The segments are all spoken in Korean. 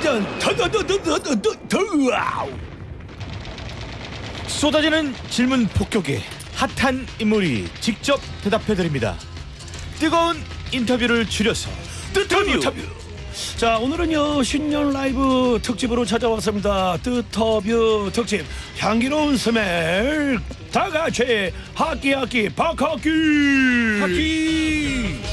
쏟아지는 질문 폭격에 핫한 인물이 직접 대답해드립니다. 뜨거운 인터뷰를 줄여서 뜨터뷰. 자, 오늘은요 신년 라이브 특집으로 찾아왔습니다. 뜨터뷰 특집 향기로운 스멜 다같이 하끼 박하끼 하끼.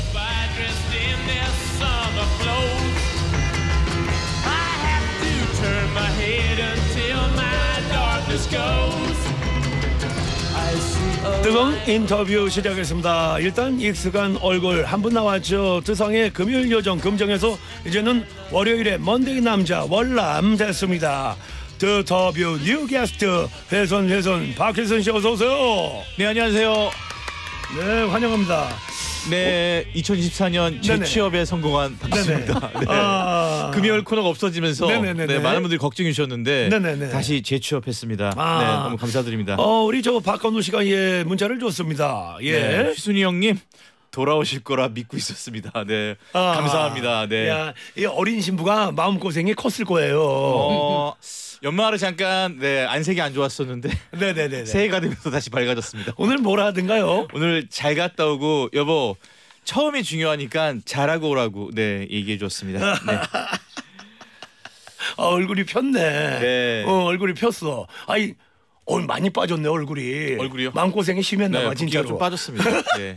뜨거운 인터뷰 시작했습니다. 일단 익숙한 얼굴 한 분 나왔죠. 뜨성의 금요일 요정 금정에서 이제는 월요일에 먼데이 남자 월남 됐습니다. 뜨터뷰 뉴 게스트 회선 박혜선 씨 어서 오세요. 네, 안녕하세요. 네, 환영합니다. 네, 2024년 재취업에 성공한 박수입니다. 네. 금요일 코너가 없어지면서 네, 많은 분들이 걱정해 주셨는데 다시 재취업했습니다. 네, 너무 감사드립니다. 우리 저 박건우 씨가 문자를 줬습니다. 네, 휘순이 형님 돌아오실 거라 믿고 있었습니다. 네, 감사합니다. 네, 야, 이 어린 신부가 마음 고생이 컸을 거예요. 연말에 잠깐 안색이 안 좋았었는데 네네네 새해가 되면서 다시 밝아졌습니다. 오늘 뭐라 하던가요? 오늘 잘 갔다 오고 여보 처음이 중요하니까 잘하고 오라고 얘기해 줬습니다. 네. 얼굴이 폈네. 네. 얼굴이 폈어. 아이 많이 빠졌네 얼굴이요? 마음고생이 심했나 봐. 진짜로 좀 빠졌습니다. 네.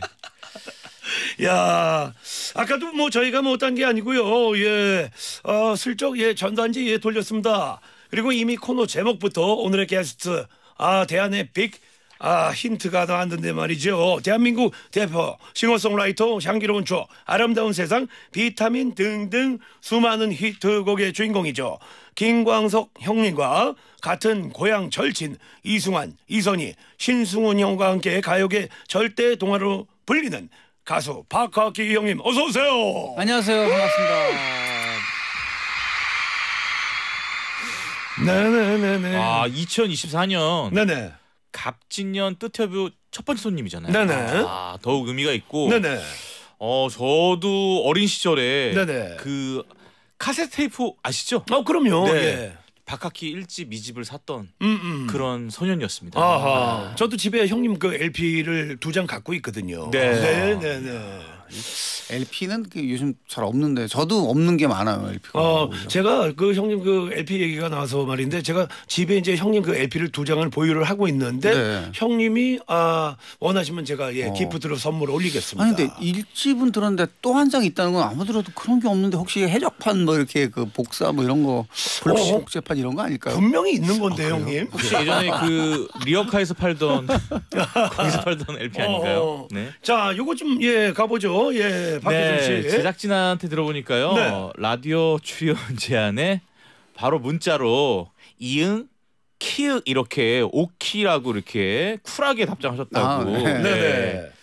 야, 아까도 저희가 못한 게 아니고요. 슬쩍 전단지 돌렸습니다. 그리고 이미 코너 제목부터 오늘의 게스트 대안의 빅 힌트가 나왔는데 말이죠. 대한민국 대표 싱어송라이터 향기로운 추억 아름다운 세상 비타민 등등 수많은 히트곡의 주인공이죠. 김광석 형님과 같은 고향 절친 이승환, 이선희, 신승훈 형과 함께 가요계 절대 동화로 불리는 가수 박하기 형님 어서 오세요. 안녕하세요. 반갑습니다. 네네네네. 2024년 네네. 갑진년 뜨터뷰 첫 번째 손님이잖아요. 네네. 더욱 의미가 있고. 네네. 저도 어린 시절에 네네. 그 카세트 테이프 아시죠? 그럼요. 네. 예. 박하키 1집, 2집을 샀던 그런 소년이었습니다. 아하. 저도 집에 형님 그 LP를 2장 갖고 있거든요. 네네네. LP는 요즘 잘 없는데 저도 없는 게 많아요. LP가. 제가 그 형님 그 LP 얘기가 나와서 말인데 제가 집에 이제 형님 그 LP를 2장을 보유를 하고 있는데 형님이 원하시면 제가 기프트로 선물 올리겠습니다. 아니 근데 1집은 들었는데 또 한 장 있다는 건 아무 들어도 그런 게 없는데 혹시 해적판 이렇게 그 복사 이런 거 블록시 복제판 이런 거 아닐까요? 분명히 있는 건데 형님. 혹시 예전에 그 리어카에서 팔던 거기서 팔던 LP 아닌가요? 네. 자, 요거 좀 가보죠. 박혜준 씨. 제작진한테 들어보니까요. 라디오 출연 제안에 바로 문자로 이응 키읔 이렇게 오키라고 이렇게 쿨하게 답장하셨다고. 네네.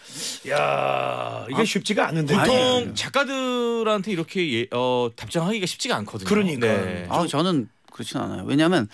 야, 이게 쉽지가 않은데. 보통 작가들한테 이렇게 답장하기가 쉽지가 않거든요. 그러니까. 저는 그렇진 않아요. 왜냐하면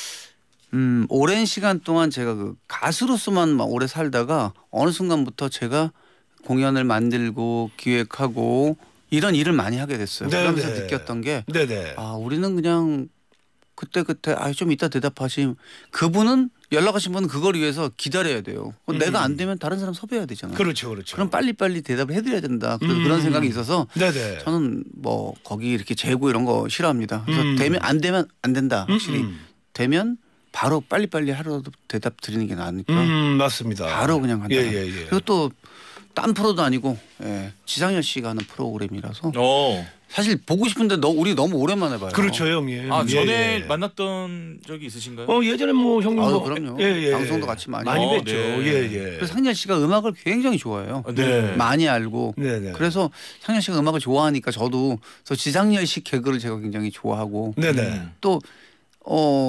오랜 시간 동안 제가 그 가수로서만 막 오래 살다가 어느 순간부터 제가 공연을 만들고 기획하고 이런 일을 많이 하게 됐어요. 그러면서 느꼈던 게 우리는 그냥 그때 좀 이따 대답하시. 그분은 연락하신 분은 그걸 위해서 기다려야 돼요. 내가 안 되면 다른 사람 섭외해야 되잖아요. 그렇죠. 그럼 빨리빨리 대답을 해드려야 된다. 그런 생각이 있어서 저는 거기 이렇게 재고 이런 거 싫어합니다. 그래서 되면 안 되면 안 된다. 확실히 되면 바로 빨리빨리 하루라도 대답 드리는 게 나으니까. 맞습니다. 바로 그냥 간다. 그리고 또 딴 프로도 아니고 지상렬 씨가 하는 프로그램이라서 사실 보고 싶은데 우리 너무 오랜만에 봐요. 그렇죠, 형님. 전에 만났던 적이 있으신가요? 예전에 형님 그럼요. 방송도 같이 많이 뵀죠. 그래서 상렬 씨가 음악을 굉장히 좋아해요. 많이 알고. 그래서 상렬 씨가 음악을 좋아하니까 저도 지상렬 씨 개그를 제가 굉장히 좋아하고. 또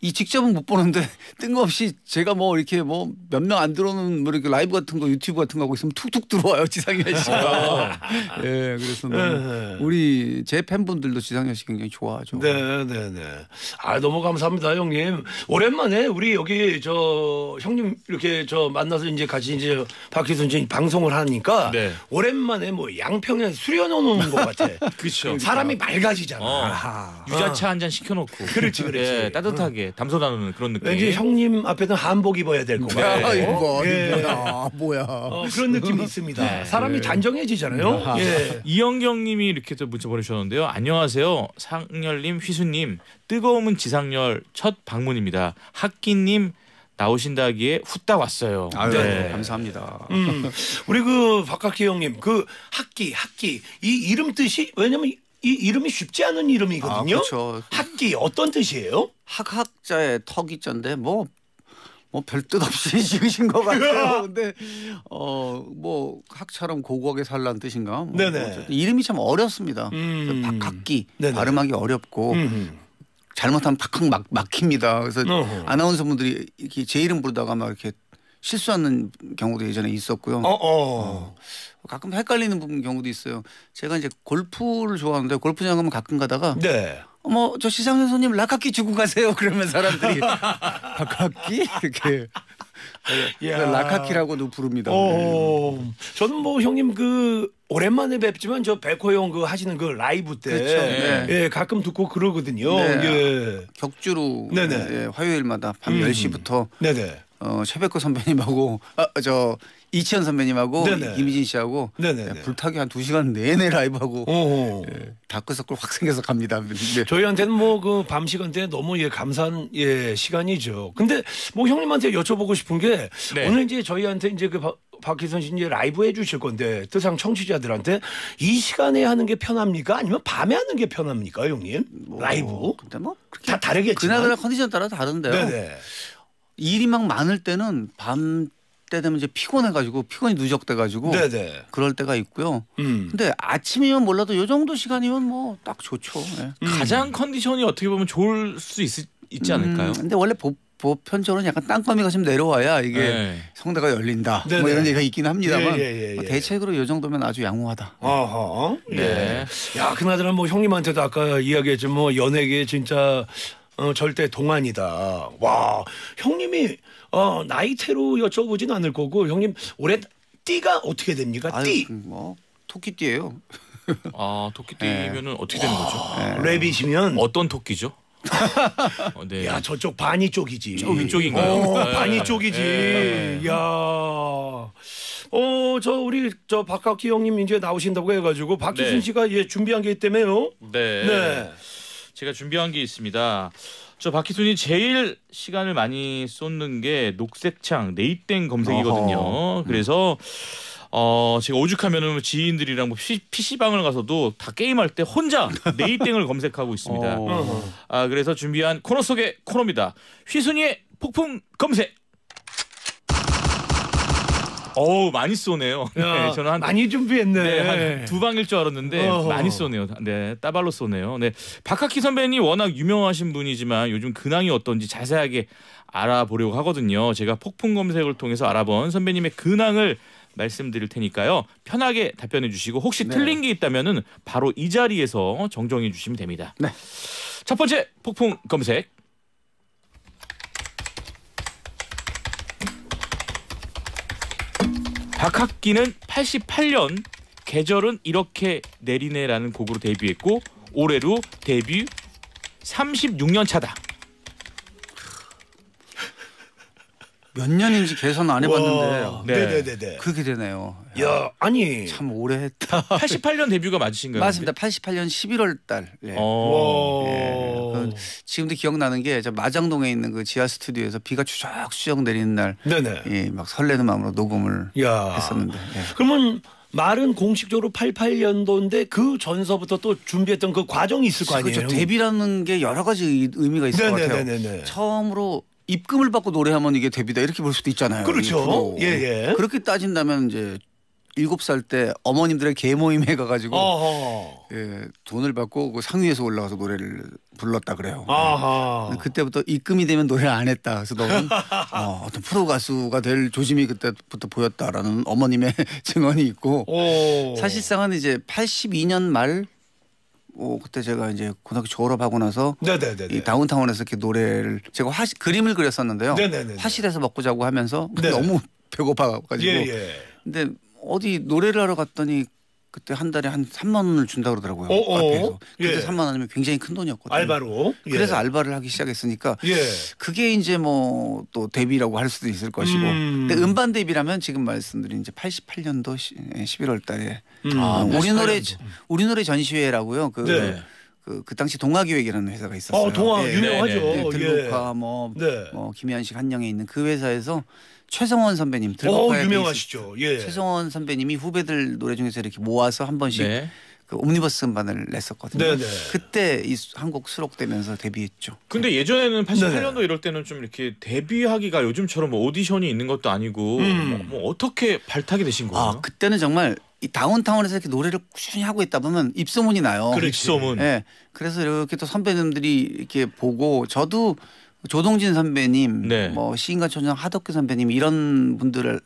이 직접은 못 보는데 뜬금없이 제가 뭐 이렇게 뭐 몇 명 안 들어오는 뭐 이렇게 라이브 같은 거 유튜브 같은 거 하고 있으면 툭툭 들어와요 지상렬 씨가. 예, 그래서 우리 제 팬분들도 지상렬 씨 굉장히 좋아하죠. 네네네. 아 너무 감사합니다 형님. 오랜만에 우리 여기 저 형님 이렇게 저 만나서 이제 같이 이제 박희순 씨 방송을 하니까 오랜만에 뭐 양평에 수련해놓은 것 같아. 그렇죠. 사람이 맑아지잖아. 유자차 한 잔 시켜놓고. 그렇지. 예, 따뜻하게 담소 나누는 그런 느낌. 왠지 형님 앞에는 한복 입어야 될 것 같아요. 이거 뭐야. 그런 느낌이 있습니다. 사람이 단정해지잖아요. 예. 이영경님이 이렇게 또 문자 보내주셨는데요. 안녕하세요, 상렬님, 휘수님. 뜨거움은 지상렬 첫 방문입니다. 학기님 나오신다기에 후딱 왔어요. 아유, 네. 감사합니다. 우리 그 박학기 형님 그 학기 이 이름 뜻이 왜냐면 이 이름이 쉽지 않은 이름이거든요. 그렇죠. 학기 어떤 뜻이에요? 학자의 턱이자인데 뭐 별 뜻 없이 지으신 것 같아요. 근데 뭐 학처럼 고고하게 살라는 뜻인가? 뭐 네네. 이름이 참 어렵습니다. 박학기 발음하기 어렵고 잘못하면 팍팍 막힙니다. 그래서 아나운서 분들이 이렇게 제 이름 부르다가 막 이렇게 실수하는 경우도 예전에 있었고요. 가끔 헷갈리는 경우도 있어요. 제가 이제 골프를 좋아하는데 골프장 가면 가끔 가다가 저 시상렬 손님 락학기 주고 가세요. 그러면 사람들이 박학기 이렇게 락학기라고도 부릅니다. 저는 뭐 형님 그 오랜만에 뵙지만 저 백호 형 그 하시는 그 라이브 때 그렇죠. 예, 가끔 듣고 그러거든요. 예. 격주로 화요일마다 밤 10시부터 최백호 선배님하고 이치현 선배님하고 김희진 씨하고 불타기 한 2시간 내내 라이브하고 다크서클 확 생겨서 갑니다. 저희한테는 뭐 그 밤 시간대에 너무 감사한 시간이죠. 근데 뭐 형님한테 여쭤보고 싶은 게 오늘 이제 저희한테 이제 그 박희순 씨 이제 라이브 해주실 건데 뜨상 청취자들한테 이 시간에 하는 게 편합니까? 아니면 밤에 하는 게 편합니까, 형님? 라이브? 근데 뭐 다 다르겠지만 그날그날 컨디션 따라 다른데요. 일이 막 많을 때는 밤 때 되면 이제 피곤해가지고 피곤이 누적돼가지고 그럴 때가 있고요. 근데 아침이면 몰라도 요 정도 시간이면 뭐 딱 좋죠. 가장 컨디션이 어떻게 보면 좋을 수 있지 않을까요? 근데 원래 보편적으로는 약간 땅거미가 좀 내려와야 이게 성대가 열린다. 뭐 이런 얘기가 있긴 합니다만 대체적으로 요 정도면 아주 양호하다. 야, 그나저나 뭐 형님한테도 아까 이야기했지만 뭐 연예계 진짜 절대 동안이다. 와, 형님이 나이테로 여쭤보진 않을 거고 형님 올해 띠가 어떻게 됩니까? 띠. 뭐 토끼띠예요. 토끼띠면은 어떻게 되는 거죠? 래빗이면 어떤 토끼죠? 야, 저쪽 바니 쪽이지. 저 위쪽인가요? 바니 쪽이지. 야. 우리 박학기 형님 이제 나오신다고 해가지고 박희순 씨가 준비한 게 있다며요? 제가 준비한 게 있습니다. 저 박희순이 제일 시간을 많이 쏟는 게 녹색창 네이땡 검색이거든요. 그래서 제가 오죽하면은 지인들이랑 뭐 PC방을 가서도 다 게임할 때 혼자 네이땡을 검색하고 있습니다. 그래서 준비한 코너 속의 코너입니다. 휘순이의 폭풍 검색. 많이 쏘네요. 저는 많이 준비했네. 한 2방일 줄 알았는데 많이 쏘네요. 따발로 쏘네요. 박학기 선배님 워낙 유명하신 분이지만 요즘 근황이 어떤지 자세하게 알아보려고 하거든요. 제가 폭풍 검색을 통해서 알아본 선배님의 근황을 말씀드릴 테니까요. 편하게 답변해 주시고 혹시 틀린 게 있다면은 바로 이 자리에서 정정해 주시면 됩니다. 첫 번째 폭풍 검색. 박학기는 88년 계절은 이렇게 내리네라는 곡으로 데뷔했고 올해로 데뷔 36년 차다. 몇 년인지 계산 안 해봤는데 네네네. 그렇게 되네요. 야, 아니 참 오래 했다. 88년 데뷔가 맞으신가요? 맞습니다. 88년 11월 달. 지금도 기억나는 게 저 마장동에 있는 그 지하 스튜디오에서 비가 추적추적 내리는 날, 막 설레는 마음으로 녹음을 했었는데. 그러면 말은 공식적으로 88년도인데 그 전서부터 또 준비했던 그 과정이 있을 거 아니에요? 그렇죠. 데뷔라는 게 여러 가지 의미가 있을 것 같아요. 처음으로 입금을 받고 노래하면 이게 데뷔다 이렇게 볼 수도 있잖아요. 그렇죠. 그렇게 따진다면 이제 7살 때 어머님들의 계모임에 가가지고 어허. 예, 돈을 받고 그 상위에서 올라가서 노래를 불렀다 그래요. 아하. 그때부터 입금이 되면 노래를 안 했다. 그래서 너는 어떤 프로 가수가 될 조짐이 그때부터 보였다라는 어머님의 증언이 있고 오. 사실상은 이제 82년 말 그때 제가 이제 고등학교 졸업하고 나서 네네네. 이 다운타운에서 이렇게 노래를 제가 그림을 그렸었는데요. 네네네. 화실에서 먹고 자고 하면서 네. 너무 배고파가지고 예. 근데 어디 노래를 하러 갔더니 그때 한 달에 한 3만 원을 준다 그러더라고요. 어어. 카페에서. 그때 예. 3만 원이면 굉장히 큰 돈이었거든요. 알바로. 예. 그래서 알바를 하기 시작했으니까 예. 그게 이제 뭐 또 데뷔라고 할 수도 있을 것이고 근데 음반 데뷔라면 지금 말씀드린 이제 88년도 11월 달에 우리 노래 전시회라고요. 네. 그 당시 동아기획이라는 회사가 있었어요. 동아 예. 유명하죠. 네, 들국화 네. 김현식 한영에 있는 그 회사에서 최성원 선배님 들국화에 유명하시죠. 예. 최성원 선배님이 후배들 노래 중에서 이렇게 모아서 한 번씩 네. 그 옴니버스 음반을 냈었거든요. 네네. 그때 이 한 곡 수록되면서 데뷔했죠. 근데 예전에는 88년도 이럴 때는 좀 이렇게 데뷔하기가 요즘처럼 뭐 오디션이 있는 것도 아니고 뭐 어떻게 발탁이 되신 거예요? 그때는 정말 이 다운타운에서 이렇게 노래를 꾸준히 하고 있다 보면 입소문이 나요. 입소문. 네. 그래서 이렇게 또 선배님들이 이렇게 보고 저도 조동진 선배님, 네. 뭐 시인과 초장 하덕규 선배님 이런 분들을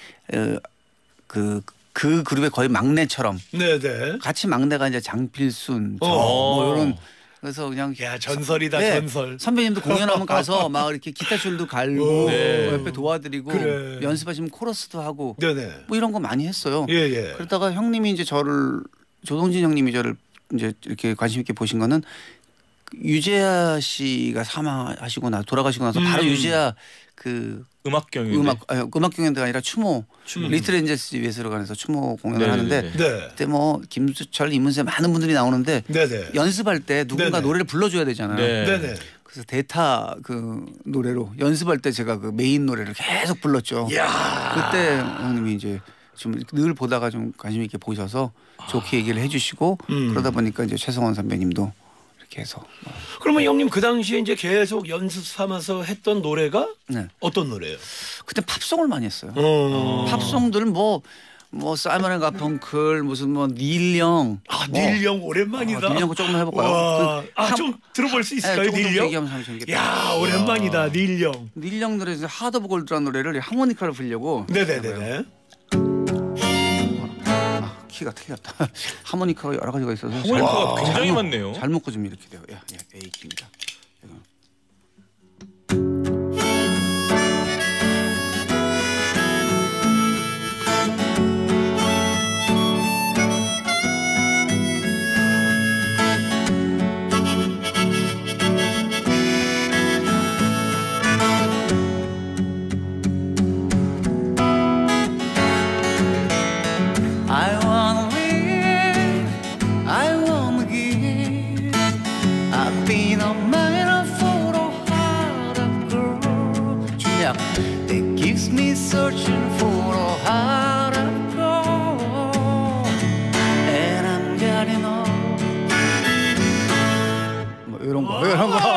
그 그룹의 거의 막내처럼 네네. 같이 막내가 이제 장필순, 어. 뭐 이런 그래서 그냥 야 전설이다 네. 전설. 선배님도 공연하면 가서 막 이렇게 기타 줄도 갈고 네. 옆에 도와드리고 그래. 연습하시면 코러스도 하고 네네. 뭐 이런 거 많이 했어요. 예. 그러다가 형님이 이제 조동진 형님이 저를 이제 이렇게 관심 있게 보신 거는 유재하 씨가 사망하시고 돌아가시고 나서 바로 유재하 그 음악 경연. 음악 경연대가 아니라 추모 리틀 엔젤스 예술관에서 추모 공연을 하는데 네. 그때 뭐 김수철, 이문세 많은 분들이 나오는데 네네. 연습할 때 누군가 네네. 노래를 불러줘야 되잖아요. 네. 네네. 그래서 대타 그 노래로 연습할 때 제가 그 메인 노래를 계속 불렀죠. 야. 그때 형님이 이제 좀 늘 보다가 좀 관심 있게 보셔서 좋게 얘기를 해주시고 그러다 보니까 이제 최성원 선배님도 이렇게 해서 그러면 형님 그 당시에 이제 계속 연습 삼아서 했던 노래가 네. 어떤 노래예요? 그때 팝송을 많이 했어요. 어. 팝송들 뭐 사이먼 앤 가펑클 무슨 뭐 닐영 닐영 오랜만이다. 닐영 거 조금 해볼까요? 좀 들어볼 수 있을까요, 조금 닐영? 얘기하면 참 재밌겠다. 야 오랜만이다, 닐영. 닐영 노래 하드 오브 골드라는 노래를 하모니카를 불려고 네네네. 키가 틀렸다. 하모니카가 여러 가지가 있어서 하모니카가 굉장히 많네요. 잘 먹고 좀 이렇게 돼요. A 키입니다. I wanna live, I wanna give. I've been a man for a heart of gold. 준비야. That gives me searching for a heart of gold. And I'm getting old. 뭐 이런 거.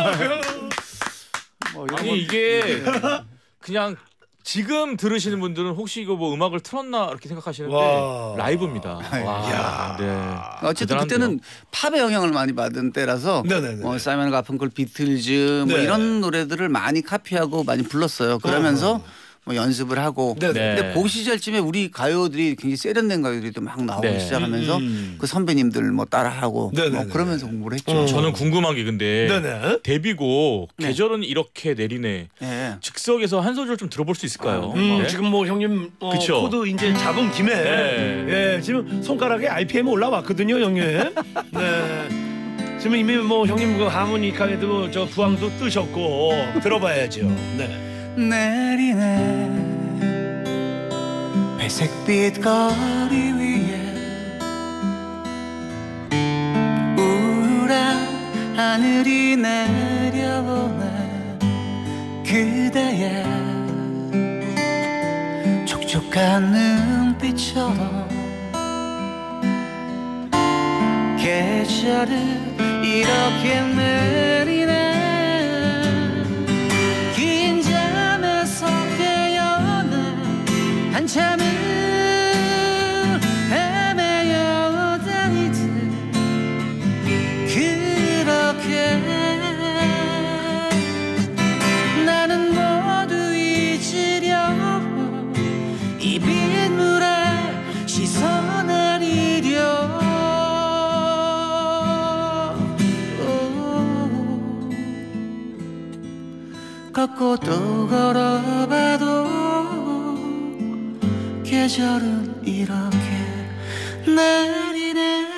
아니 이게 그냥 지금 들으시는 분들은 혹시 이거 뭐 음악을 틀었나 이렇게 생각하시는데 와. 라이브입니다. 와. 네. 어쨌든 대단한데요. 그때는 팝의 영향을 많이 받은 때라서 네네네. 사이먼 가펑클, 비틀즈 뭐 네. 이런 노래들을 많이 카피하고 많이 불렀어요. 그러면서 뭐 연습을 하고 네네. 근데 그 시절쯤에 우리 가요들이 굉장히 세련된 가요들이 또 막 나오기 네. 시작하면서 그 선배님들 뭐 따라하고 네네네. 뭐 그러면서 공부를 했죠. 저는 궁금한 게 근데 네네. 데뷔곡 네. 계절은 이렇게 내리네. 네. 즉석에서 한 소절 좀 들어볼 수 있을까요? 네. 지금 뭐 형님 그쵸. 코드 이제 잡은 김에 네. 지금 손가락에 RPM 올라왔거든요, 형님. 네. 지금 이미 뭐 형님 그 하모니카에도 저 부항도 뜨셨고 들어봐야죠. 네. 내리네 회색빛 거리 위에 우울한 하늘이 내려오네 그대의 촉촉한 눈빛처럼 계절은 이렇게 내리네 긴 잠에서 깨어나 한참을 걷고 또 걸어봐도 계절은 이렇게 내리네.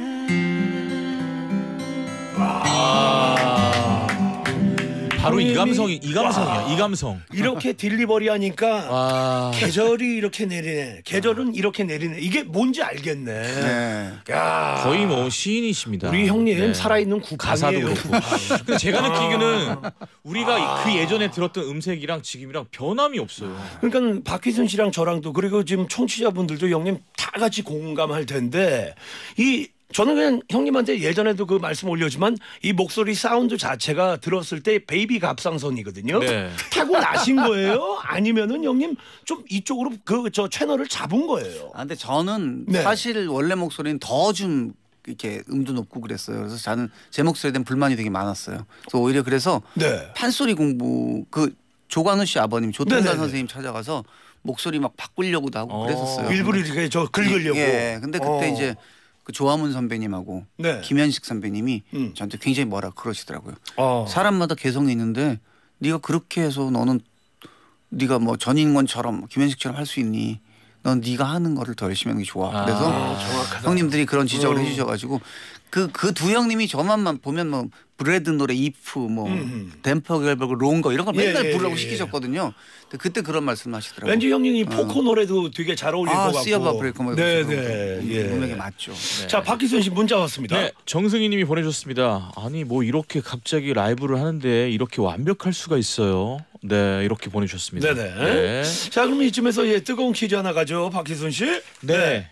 바로 이 감성이 이 감성이야. 이 감성. 이렇게 딜리버리 하니까 와. 계절이 이렇게 내리네. 계절은 이렇게 내리네. 이게 뭔지 알겠네. 네. 야, 거의 뭐 시인이십니다. 우리 형님 네. 살아있는 가사도 구판이에요. 그렇고. 근데 제가 느끼기는 우리가 그 예전에 들었던 음색이랑 지금이랑 변함이 없어요. 그러니까 박희순 씨랑 저랑도 그리고 지금 청취자분들도 형님 다 같이 공감할 텐데 저는 그냥 형님한테 예전에도 그 말씀 올렸지만 이 목소리 사운드 자체가 들었을 때 베이비 갑상선이거든요. 네. 타고 나신 거예요? 아니면은 형님 좀 이쪽으로 저 채널을 잡은 거예요? 아, 근데 저는 네. 사실 원래 목소리는 더 좀 이렇게 음도 높고 그랬어요. 그래서 저는 제 목소리에 대한 불만이 되게 많았어요. 그래서 오히려 그래서 네. 판소리 공부 조관우 씨 아버님 조동산 네네네. 선생님 찾아가서 목소리 막 바꾸려고도 하고 그랬었어요. 일부러 이렇게 저 긁으려고. 예. 근데 그때 이제 그 조화문 선배님하고 네. 김현식 선배님이 저한테 굉장히 뭐라 그러시더라고요. 어. 사람마다 개성이 있는데 네가 그렇게 해서 너는 네가 뭐 전인권처럼 김현식처럼 할 수 있니? 넌 네가 하는 거를 더 열심히 하는 게 좋아. 그래서 정확하다. 형님들이 그런 지적을 해주셔가지고 그 두 형님이 저만만 보면 뭐 브래드 노래 이프 뭐 댐퍼 결벽 롱거 이런 걸 맨날 부르라고 시키셨거든요. 근데 그때 그런 말씀하시더라고요. 왠지 형님 이 포코 노래도 되게 잘 어울릴 것 같고. 씨어바 브레이커 뭐 네네. 예. 음악에 맞죠. 네. 자, 박희순 씨 문자 왔습니다. 네, 정승희님이 보내주셨습니다. 아니 뭐 이렇게 갑자기 라이브를 하는데 이렇게 완벽할 수가 있어요. 네, 이렇게 보내주셨습니다. 네네. 네. 자, 그럼 이쯤에서 뜨거운 퀴즈 하나 가죠, 박희순 씨. 네.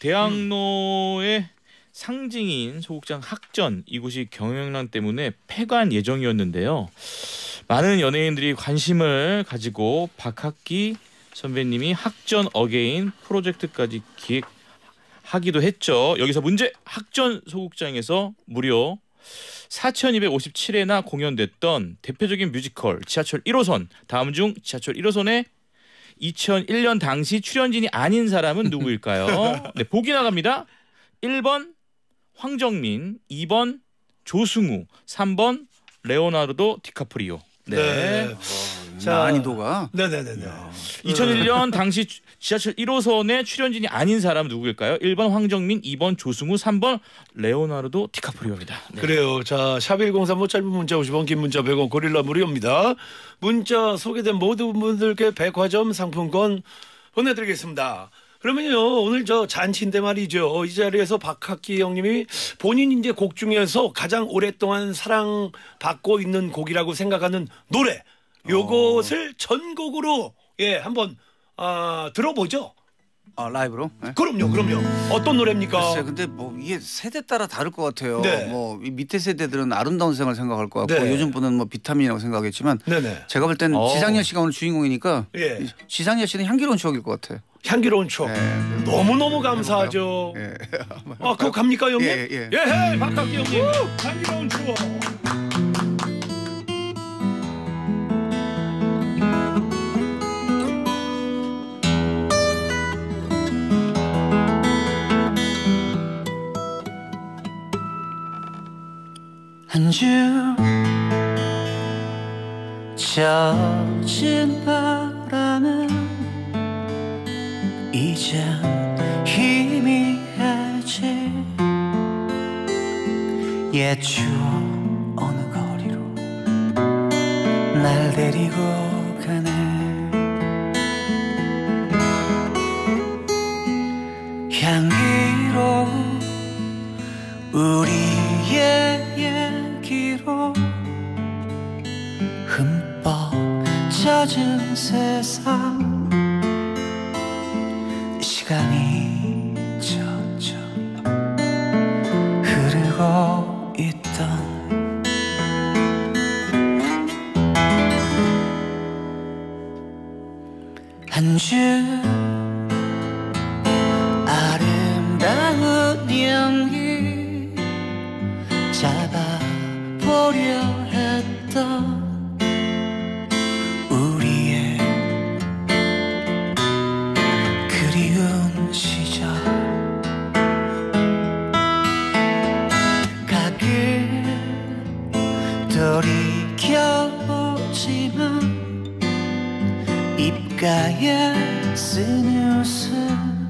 대학로의 상징인 소극장 학전 이곳이 경영난 때문에 폐관 예정이었는데요. 많은 연예인들이 관심을 가지고 박학기 선배님이 학전 어게인 프로젝트까지 기획하기도 했죠. 여기서 문제. 학전 소극장에서 무려 4,257회나 공연됐던 대표적인 뮤지컬 지하철 1호선 다음 중 지하철 1호선의 2001년 당시 출연진이 아닌 사람은 누구일까요? 네, 보기 나갑니다. 1번 황정민, 2번 조승우, 3번 레오나르도 디카프리오. 네. 자, 난이도가 네네네네. 2001년 당시 지하철 1호선의 출연진이 아닌 사람은 누구일까요? 1번 황정민, 2번 조승우, 3번 레오나르도 디카프리오입니다. 네. 그래요. 자, 샵1035 짧은 문자 50원, 긴 문자 100원, 고릴라 무료입니다. 문자 소개된 모든 분들께 백화점 상품권 보내드리겠습니다. 그러면요, 오늘 저 잔치인데 말이죠. 이 자리에서 박학기 형님이 본인 이제 곡 중에서 가장 오랫동안 사랑받고 있는 곡이라고 생각하는 노래, 요것을 전곡으로 한번 들어보죠. 라이브로? 네? 그럼요. 어떤 노래입니까? 글쎄, 근데 뭐 이게 세대 따라 다를 것 같아요. 네. 뭐 이 밑에 세대들은 아름다운 생을 생각할 것 같고 네. 요즘 분은 뭐 비타민이라고 생각하겠지만 네네. 제가 볼 때는 지상렬 씨가 오늘 주인공이니까 예. 지상렬 씨는 향기로운 추억일 것 같아. 향기로운 추억. 네. 너무너무 감사하죠. 예. 그거 갑니까 형님? 예. 박학기 형님. 향기로운 추억. 한 줄 젖은 바람은 이젠 희미해지 옛 추억 어느 거리로 날 데리고 가네. 향기로운 우리의 얘기로 흠뻑 젖은 세상 시간이 천천히 흐르고 있던 한 줄 아름다운 향기 잡아보려 했던 우리의 그리운 시절 가끔 돌이켜보지만 귓가에 쓴 웃음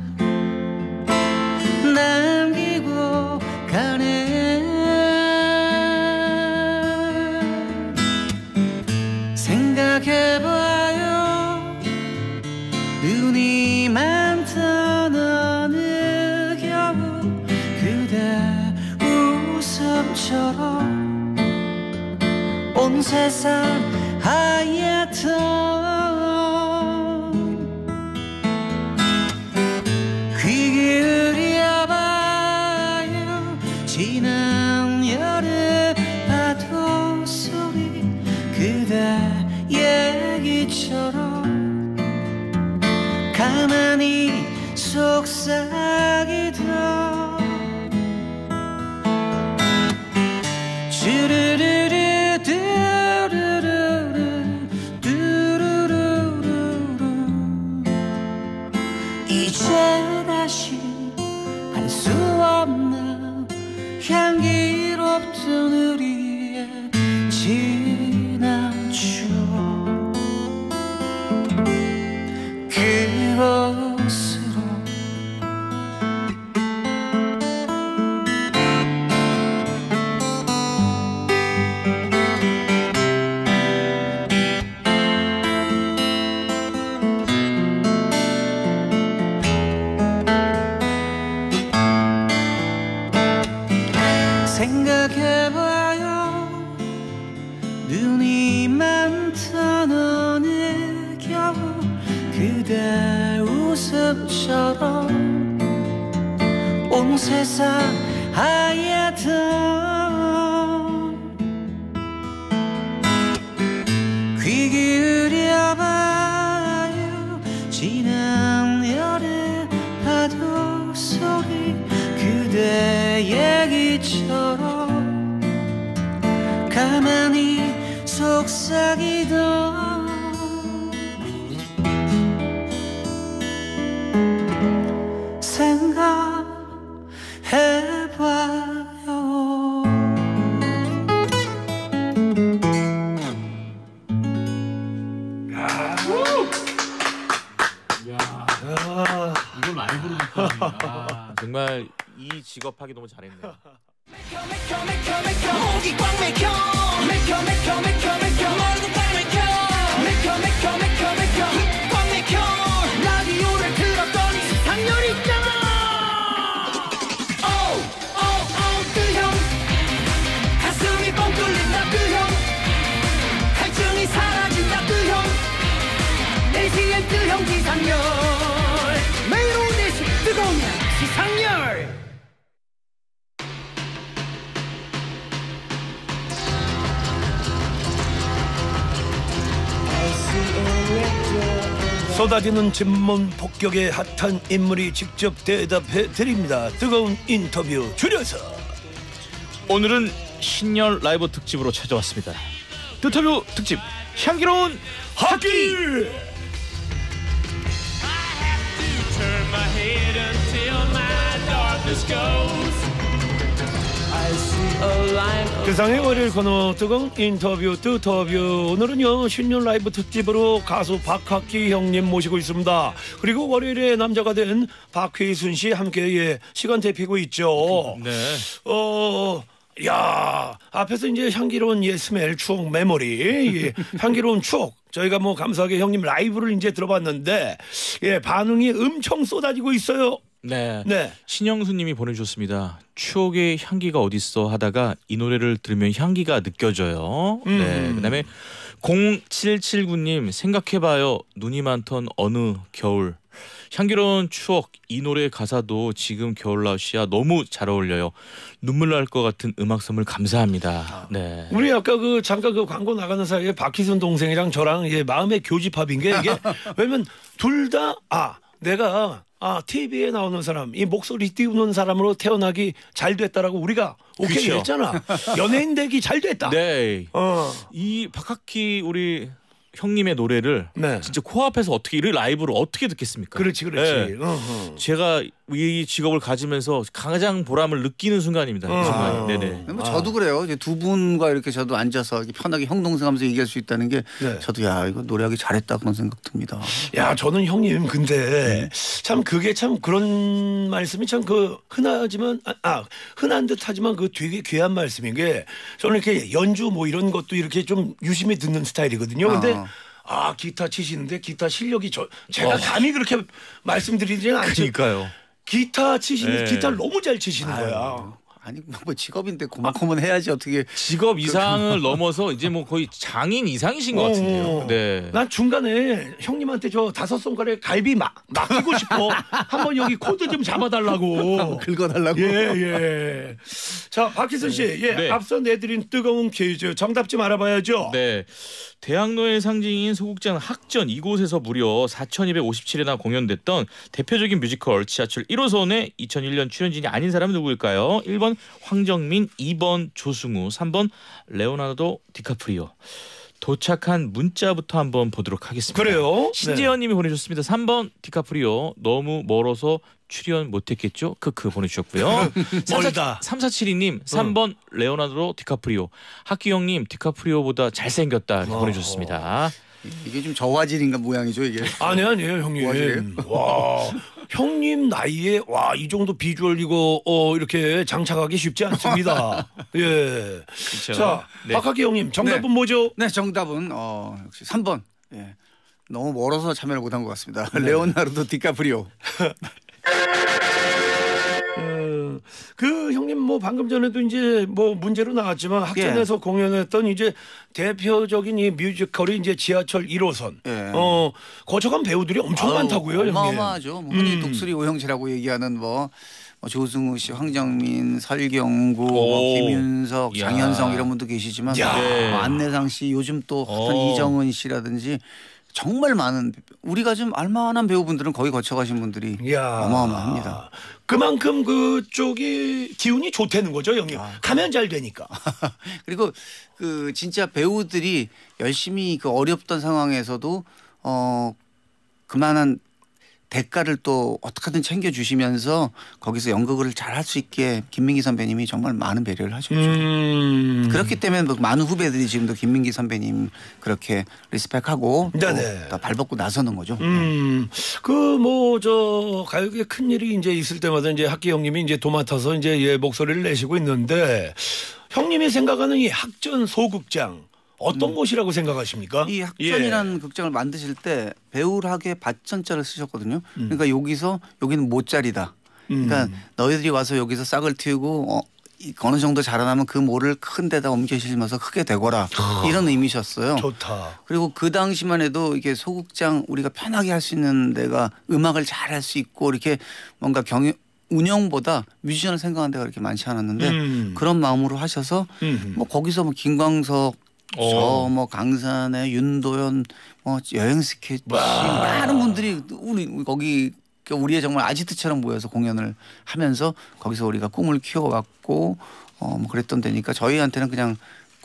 남기고 가네. 생각해봐요. 눈이 많던 어느 겨울 그대 웃음처럼 온 세상 하얗던 귀 기울여봐요. 지난 여름 파도 소리 그대 얘기처럼 가만히 속삭이던 주르르르 두루루루 두루루루루 이제 다시 알 수 없는 향기롭던 우리의 지난 추억 그곳으로 생각해봐요. 눈이 많던 어느 겨울 그대 웃음처럼 온 세상 하얗던 귀 기울여봐요. 지난 여름 파도 소리 그대 얘기처럼 가만히 속삭이던 생각해봐요. 이걸 많이 부르니까 정말 이 직업하기 너무 잘했네요. 목이 꽉 막혀 막혀 막혀 막혀 막혀 얼굴 꽉 막혀 막혀 막혀 막혀 막혀 꽉 막혀 라디오를 들었더니 상렬 있잖아. 뜨형 가슴이 뻥 뚫린다. 뜨형 갈증이 사라진다. 뜨형 4시엔 뜨형 기상열 매일 오후 4시 뜨거운 양 기상열. 쏟아지는 질문 폭격에 핫한 인물이 직접 대답해 드립니다. 뜨거운 인터뷰 줄여서. 오늘은 신년 라이브 특집으로 찾아왔습니다. 뜨터뷰 특집 향기로운 학기. 세상의 월요일 코너 뜨거운 인터뷰 뜨터뷰. 오늘은요 신년 라이브 특집으로 가수 박학기 형님 모시고 있습니다. 그리고 월요일에 남자가 된 박회순 씨 함께 시간 대피고 있죠. 네. 야 앞에서 이제 향기로운 스멜 추억 메모리 향기로운 추억 저희가 뭐 감사하게 형님 라이브를 이제 들어봤는데 반응이 엄청 쏟아지고 있어요. 네. 네. 신영수님이 보내주셨습니다. 추억의 향기가 어딨어 하다가 이 노래를 들으면 향기가 느껴져요. 네. 그다음에 0779님 생각해봐요. 눈이 많던 어느 겨울. 향기로운 추억. 이 노래 가사도 지금 겨울날씨야 너무 잘 어울려요. 눈물 날 것 같은 음악 선물 감사합니다. 네. 우리 아까 잠깐 광고 나가는 사이에 박희순 동생이랑 저랑 마음의 교집합인 게 이게 왜냐면 둘 다 내가 TV에 나오는 사람, 이 목소리 띄우는 사람으로 태어나기 잘 됐다라고 우리가 오케이 그쵸. 했잖아. 연예인 되기 잘 됐다. 네. 이 박학기 우리 형님의 노래를 네. 진짜 코앞에서 어떻게 이를 라이브로 어떻게 듣겠습니까? 그렇지. 네. 어허. 제가 이 직업을 가지면서 가장 보람을 느끼는 순간입니다. 이 순간이. 네네. 뭐 저도 그래요. 이제 두 분과 이렇게 저도 앉아서 이렇게 편하게 형 동생 하면서 얘기할 수 있다는 게 네. 저도 야 이거 노래하기 잘했다 그런 생각 듭니다. 야, 저는 형님 근데 참 그게 참 그런 말씀이 참 그 흔하지만 흔한 듯하지만 그 되게 귀한 말씀인 게 저는 이렇게 연주 뭐 이런 것도 이렇게 좀 유심히 듣는 스타일이거든요. 근데 기타 치시는데 기타 실력이 제가 감히 그렇게 말씀드리지는 않죠. 그러니까요. 기타 치시는 네. 기타를 너무 잘 치시는 거야. 아니 뭐 직업인데 고만큼은 해야지 어떻게. 직업 이상을 넘어서 이제 뭐 거의 장인 이상이신 것 같은데요. 네. 난 중간에 형님한테 저 5손가락에 갈비 맡기고 싶어. 한번 여기 코드 좀 잡아달라고. 긁어달라고. 예. 자, 박희선 씨, 네. 앞서 내드린 뜨거운 퀴즈 정답 좀 알아봐야죠. 네. 대학로의 상징인 소극장 학전 이곳에서 무려 4,257회나 공연됐던 대표적인 뮤지컬 지하철 1호선의 2001년 출연진이 아닌 사람은 누구일까요? 1번 황정민, 2번 조승우, 3번 레오나르도 디카프리오. 도착한 문자부터 한번 보도록 하겠습니다. 그래요? 신재현 님이 보내주셨습니다. 3번 디카프리오 너무 멀어서 출연 못했겠죠? 크크 보내주셨고요. 멀다. 3472님 3번 레오나르도 디카프리오. 학기영님 디카프리오보다 잘생겼다 이렇게 보내주셨습니다. 이게 좀 저화질인가 모양이죠 이게. 아니에요 형님. 뭐하시래요? 와, 형님 나이에 이 정도 비주얼 이거 이렇게 장착하기 쉽지 않습니다. 예. 그렇죠. 자, 네. 박학기 형님 정답은 네. 뭐죠? 네 정답은 역시 3번. 예. 너무 멀어서 참여를 못한 것 같습니다. 레오나르도 디카프리오. 그 형님 뭐 방금 전에도 이제 뭐 문제로 나왔지만 학전에서 공연했던 이제 대표적인 이 뮤지컬이 이제 지하철 1호선. 예. 거쳐간 배우들이 엄청 많다고요, 형님. 어마어마하죠. 뭐 흔히 독수리 오형제라고 얘기하는 뭐 조승우 씨, 황정민, 설경구, 김윤석, 야. 장현성 이런 분도 계시지만 야. 뭐 안내상 씨, 요즘 또 어떤 이정은 씨라든지 정말 많은 우리가 좀 알만한 배우분들은 거기 거쳐가신 분들이 이야. 어마어마합니다. 그만큼 그쪽이 기운이 좋다는 거죠, 형님. 가면 잘 되니까. 그리고 그 진짜 배우들이 열심히 그 어렵던 상황에서도 그만한 대가를 또 어떻게든 챙겨주시면서 거기서 연극을 잘 할 수 있게 김민기 선배님이 정말 많은 배려를 하셨죠. 그렇기 때문에 뭐 많은 후배들이 지금도 김민기 선배님 그렇게 리스펙하고 다 발벗고 나서는 거죠. 그 뭐 저 가요계 큰 일이 이제 있을 때마다 이제 학기 형님이 이제 도맡아서 이제 목소리를 내시고 있는데 형님이 생각하는 이 학전 소극장 어떤 곳이라고 생각하십니까? 이 학전이라는 극장을 만드실 때 배우락에 받전자를 쓰셨거든요. 그러니까 여기는 모짜리다. 그러니까 너희들이 와서 여기서 싹을 틔우고 어느 정도 자라나면 그 모를 큰 데다 옮겨 실면서 크게 되거라. 이런 의미셨어요. 좋다. 그리고 그 당시만 해도 이게 소극장 우리가 편하게 할 수 있는 데가 음악을 잘 할 수 있고 이렇게 뭔가 운영보다 뮤지션을 생각하는 데가 그렇게 많지 않았는데 그런 마음으로 하셔서 뭐 거기서 뭐 김광석 저 뭐 강산의 윤도현 뭐 여행 스케치 많은 분들이 우리 거기 우리의 정말 아지트처럼 모여서 공연을 하면서 거기서 우리가 꿈을 키워왔고 뭐 그랬던 데니까 저희한테는 그냥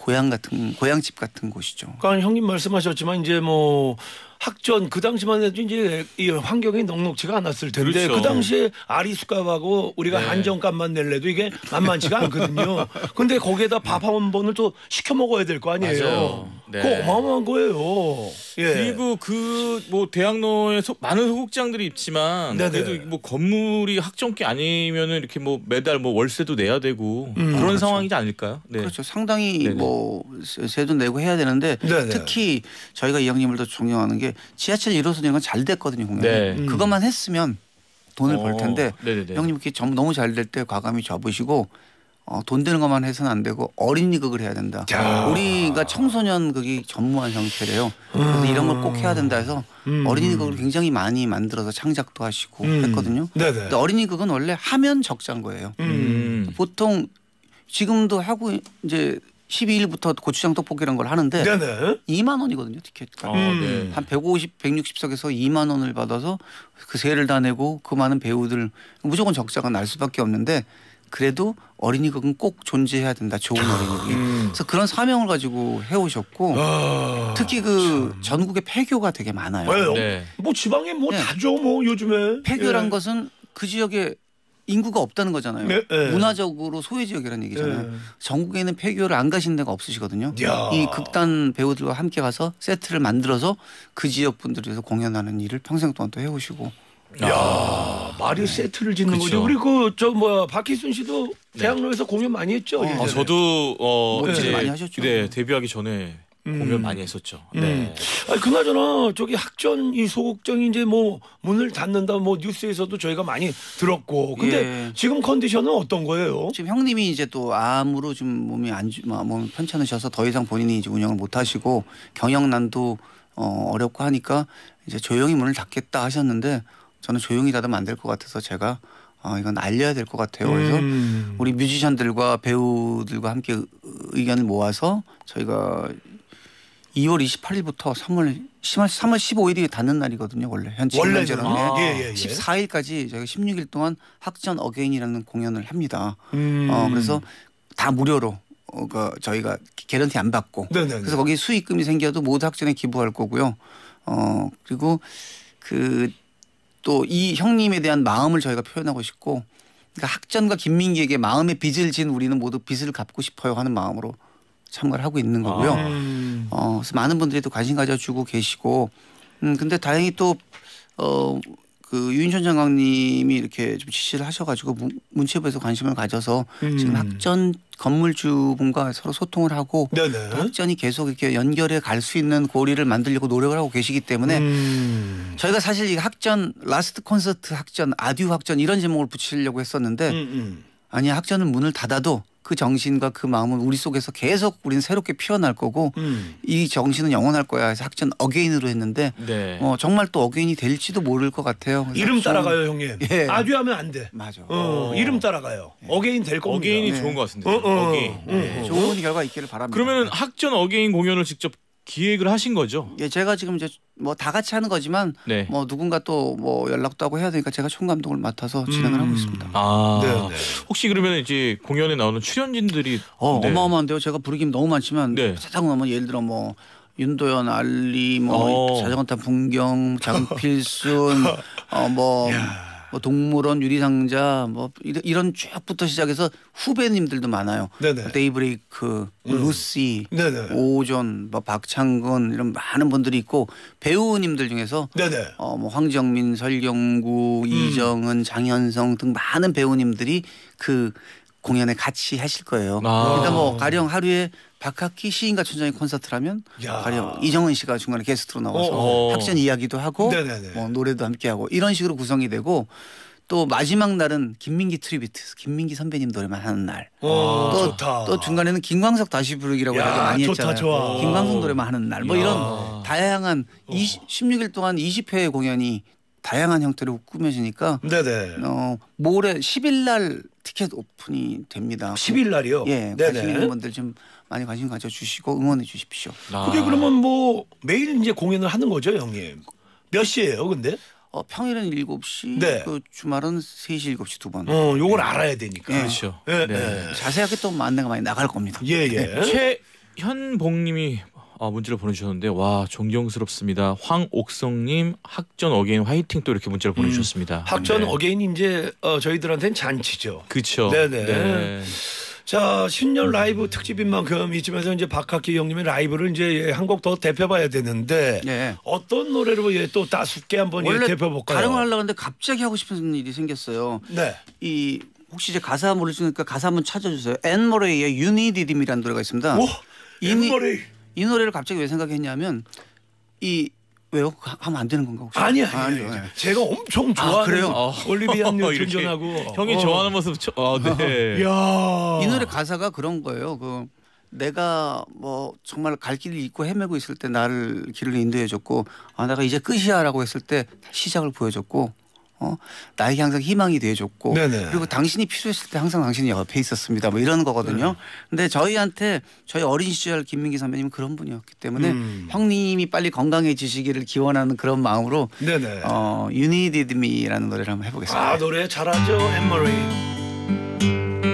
고향집 같은 곳이죠. 그러니까 형님 말씀하셨지만 이제 뭐 학전 그 당시만 해도 이제 이 환경이 넉넉지가 않았을 텐데 그렇죠. 그 당시에 아리수값하고 우리가 네. 한정값만 낼래도 이게 만만치가 않거든요. 근데 거기에다 밥 한 번을 또 시켜 먹어야 될 거 아니에요. 맞아요. 네. 그거 어마어마한 거예요. 예. 그리고 그 뭐 대학로에 많은 소극장들이 있지만 네네. 그래도 뭐 건물이 학점기 아니면은 이렇게 뭐 매달 뭐 월세도 내야 되고 그런 그렇죠. 상황이지 않을까요? 네. 그렇죠. 상당히 네네. 뭐 세도 내고 해야 되는데 네네. 특히 저희가 이 형님을 더 존경하는 게 지하철 1호선 이런 건 잘 됐거든요. 공연이. 네. 그것만 했으면 돈을 벌 텐데 네네네. 형님 이렇게 너무 잘 될 때 과감히 접으시고 돈 되는 것만 해서는 안 되고 어린이극을 해야 된다. 야. 우리가 청소년 극이 전무한 형태래요. 그래서 이런 걸 꼭 해야 된다 해서 어린이극을 굉장히 많이 만들어서 창작도 하시고 했거든요. 네네. 근데 어린이극은 원래 하면 적자인 거예요. 보통 지금도 하고 이제 12일부터 고추장 떡볶이라는 걸 하는데 네네. 2만 원이거든요 티켓가. 네. 한 150, 160석에서 2만 원을 받아서 그 세를 다 내고 그 많은 배우들 무조건 적자가 날 수밖에 없는데 그래도 어린이 극은 꼭 존재해야 된다. 좋은 어린이 극이. 그래서 그런 사명을 가지고 해오셨고 특히 그 전국에 폐교가 되게 많아요. 왜요? 네. 뭐 지방에 뭐 네. 다죠 뭐 요즘에. 폐교란 예. 것은 그 지역에 인구가 없다는 거잖아요. 네, 네. 문화적으로 소외 지역이라는 얘기잖아요. 네. 전국에는 폐교를 안 가신 데가 없으시거든요. 야. 이 극단 배우들과 함께 가서 세트를 만들어서 그 지역 분들에서 공연하는 일을 평생 동안 또 해오시고. 야, 말이 세트를 짓는 그쵸. 거죠. 우리 그 저 뭐야 박희순 씨도 대학로에서 공연 많이 했죠. 예전에. 저도 멋지게 많이 하셨죠. 네, 데뷔하기 전에 공연 많이 했었죠. 네. 아니, 그나저나 저기 학전 이 소극장이 이제 뭐 문을 닫는다 뭐 뉴스에서도 저희가 많이 들었고. 근데 예. 지금 컨디션은 어떤 거예요? 지금 형님이 이제 또 암으로 좀 몸이 몸 편찮으셔서 더 이상 본인이 이제 운영을 못 하시고 경영난도 어렵고 하니까 이제 조용히 문을 닫겠다 하셨는데 저는 조용히 닫으면 안 될 것 같아서 제가 이건 알려야 될 것 같아요. 그래서 우리 뮤지션들과 배우들과 함께 의견을 모아서 저희가 2월 28일부터 3월 15일이 닫는 날이거든요. 원래 현재는 예. 14일까지 저희가 16일 동안 학전 어게인이라는 공연을 합니다. 그래서 다 무료로 저희가 개런티 안 받고 네네네. 그래서 거기 수익금이 생겨도 모두 학전에 기부할 거고요. 그리고 또 이 형님에 대한 마음을 저희가 표현하고 싶고 그러니까 학전과 김민기에게 마음의 빚을 진 우리는 모두 빚을 갚고 싶어요 하는 마음으로 참가를 하고 있는 거고요. 그래서 많은 분들이 또 관심 가져주고 계시고 근데 다행히 또 그 유인천 장관님이 이렇게 좀 지시를 하셔가지고 문체부에서 관심을 가져서 지금 학전 건물주분과 서로 소통을 하고 네네. 또 학전이 계속 이렇게 연결해 갈 수 있는 고리를 만들려고 노력을 하고 계시기 때문에 저희가 사실 이 학전 라스트 콘서트 학전 아듀 학전 이런 제목을 붙이려고 했었는데 아니 학전은 문을 닫아도 그 정신과 그 마음은 우리 속에서 계속 우리는 새롭게 피어날 거고 이 정신은 영원할 거야 해서 학전 어게인으로 했는데 네. 정말 또 어게인이 될지도 모를 것 같아요. 이름 따라가요 형님. 예. 아듀하면 안 돼. 맞아. 이름 따라가요. 어게인 될 겁니다. 어게인이 네. 좋은 것 같은데. 어게인. 네. 좋은 결과 있기를 바랍니다. 그러면 학전 어게인 공연을 직접 기획을 하신 거죠? 예, 제가 지금 이제 뭐 다 같이 하는 거지만 네. 뭐 누군가 또 뭐 연락도 하고 해야 되니까 제가 총감독을 맡아서 진행을 하고 있습니다. 아, 네. 혹시 그러면 이제 공연에 나오는 출연진들이 네. 어마어마한데요. 제가 부르기면 너무 많지만 네. 세상 보면 예를 들어 뭐 윤도현, 알리, 뭐 자전거 탄 풍경, 장필순, 뭐 동물원, 유리상자, 뭐 이런 쭉부터 시작해서 후배님들도 많아요. 네네. 데이브레이크, 루시, 네네. 오존, 뭐 박창근 이런 많은 분들이 있고 배우님들 중에서 네네. 뭐 황정민, 설경구, 이정은, 장현성 등 많은 배우님들이 그 공연에 같이 하실 거예요. 그러니까 뭐 가령 하루에 박학기 시인과 춘장의 콘서트라면 야. 가령 이정은 씨가 중간에 게스트로 나와서 어. 학전 이야기도 하고 네네네. 뭐 노래도 함께 하고 이런 식으로 구성이 되고 또 마지막 날은 김민기 트리뷰트, 김민기 선배님 노래만 하는 날. 좋다. 또 중간에는 김광석 다시 부르기라고 야, 되게 많이 좋다, 했잖아요. 좋아. 김광석 노래만 하는 날. 뭐 이런 다양한 16일 동안 20회의 공연이 다양한 형태로 꾸며지니까 네네. 모레 10일 날 티켓 오픈이 됩니다. 10일 날이요. 예, 네네. 관심 있는 분들 좀 많이 관심 가져주시고 응원해 주십시오. 그게 그러면 뭐 매일 이제 공연을 하는 거죠, 형님? 몇 시예요, 근데? 평일은 7시, 네. 그 주말은 3시, 7시 두 번. 요걸 알아야 되니까. 그렇죠. 예, 네. 예. 자세하게 또 안내가 많이 나갈 겁니다. 예, 예. 최현복님이 문자를 보내주셨는데 와 존경스럽습니다. 황옥성님 학전 어게인 화이팅 또 이렇게 문자를 보내주셨습니다. 학전 네. 어게인이 이제 저희들한테는 잔치죠. 그렇죠. 네네. 네. 자, 신년 라이브 특집인 만큼 이쯤에서 이제 박학기 형님의 라이브를 이제 한 곡 더 대표봐야 되는데 네. 어떤 노래로 또 따숩게 한번 원래 대표볼까요? 다른 걸 하려고 했는데 갑자기 하고 싶은 일이 생겼어요. 네. 이 혹시 이제 가사 모르시니까 가사 한번 찾아주세요. 앤 머레이의 You Need Him이라는 노래가 있습니다. 오, 이 앤머레이. 이 노래를 갑자기 왜 생각했냐면 왜요? 하면 안 되는 건가 혹시? 아니요. 네. 제가 엄청 좋아하는 그래요? 올리비아 뉴튼 이렇게 존하고 형이 좋아하는 모습 네. 야. 이 노래 가사가 그런 거예요. 내가 뭐 정말 갈 길을 잃고 헤매고 있을 때 나를 길을 인도해줬고 내가 이제 끝이야라고 했을 때 시작을 보여줬고 나에게 항상 희망이 돼줬고 네네. 그리고 당신이 필요했을 때 항상 당신이 옆에 있었습니다. 뭐 이런 거거든요. 근데 저희한테 저희 어린 시절 김민기 선배님은 그런 분이었기 때문에 형님이 빨리 건강해지시기를 기원하는 그런 마음으로 네네. You Needed Me라는 노래를 한번 해보겠습니다. 노래 잘하죠, 앤머레이.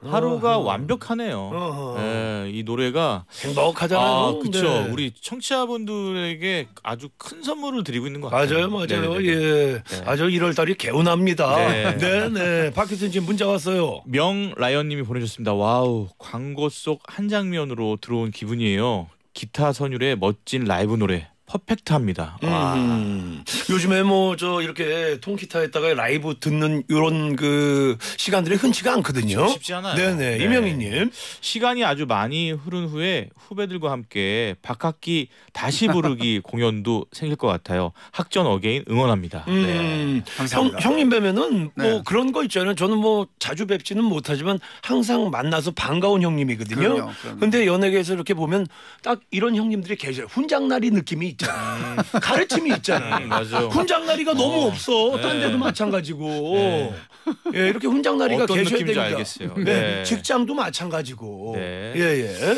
하루가 완벽하네요. 어허. 예, 이 노래가 행복하잖아요. 그렇죠. 네. 우리 청취자분들에게 아주 큰 선물을 드리고 있는 것 같아요. 맞아요. 네네네. 예. 아주 1월달이 개운합니다. 네. 네. 박희순 씨 문자 왔어요. 명라이언님이 보내주셨습니다. 와우, 광고 속 한 장면으로 들어온 기분이에요. 기타 선율의 멋진 라이브 노래 퍼펙트합니다. 와. 요즘에 뭐 저 이렇게 통기타에다가 라이브 듣는 이런 그 시간들이 흔치가 않거든요. 쉽지 않아요. 네네. 네. 이명희님. 시간이 아주 많이 흐른 후에 후배들과 함께 박학기 다시 부르기 공연도 생길 것 같아요. 학전 어게인 응원합니다. 네. 감사합니다. 형님 뵈면은 뭐 네. 그런 거 있잖아요. 저는 뭐 자주 뵙지는 못하지만 항상 만나서 반가운 형님이거든요. 그럼요. 근데 연예계에서 이렇게 보면 딱 이런 형님들이 계셔요. 훈장날이 느낌이 있잖아. 가르침이 있잖아. 맞아. 훈장날이가 너무 없어. 네. 딴 데도 마찬가지고. 네. 예, 이렇게 훈장날이가 어떤 계셔야 느낌인지 됩니다. 알겠어요. 네. 네. 직장도 마찬가지고. 네. 예, 예.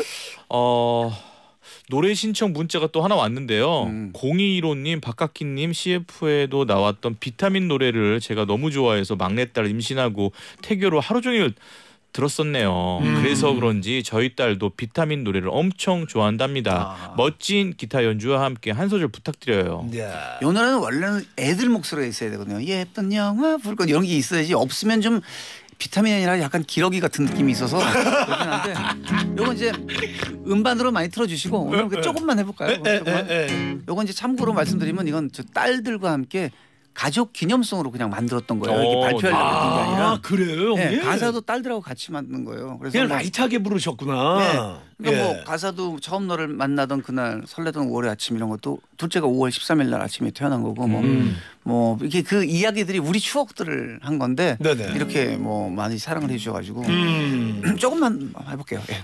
노래 신청 문자가 또 하나 왔는데요. 0215님, 박학기님 CF에도 나왔던 비타민 노래를 제가 너무 좋아해서 막내딸 임신하고 태교로 하루 종일 들었었네요. 그래서 그런지 저희 딸도 비타민 노래를 엄청 좋아한답니다. 멋진 기타 연주와 함께 한 소절 부탁드려요. 야. 이 노래는 원래는 애들 목소리가 있어야 되거든요. 예쁜 영화 볼 것 이런 게 있어야지 없으면 좀 비타민이 아니라 약간 기러기 같은 느낌이 있어서 그렇긴 한데 요건 이제 음반으로 많이 틀어주시고 오늘 조금만 해볼까요? 조금만. 요건 이제 참고로 말씀드리면 이건 저 딸들과 함께 가족 기념송으로 그냥 만들었던 거예요. 이게 발표하려고 했던 게 아니라. 아, 그래요? 네, 예. 가사도 딸들하고 같이 만든 거예요. 그래서 그냥 뭐, 라이트하게 부르셨구나. 네. 그러니까 예. 뭐 가사도 처음 너를 만나던 그날 설레던 5월의 아침 이런 것도 둘째가 5월 13일 날 아침에 태어난 거고 뭐 이게 그 이야기들이 우리 추억들을 한 건데 네네. 이렇게 뭐 많이 사랑을 해주셔가지고 조금만 해볼게요. 예.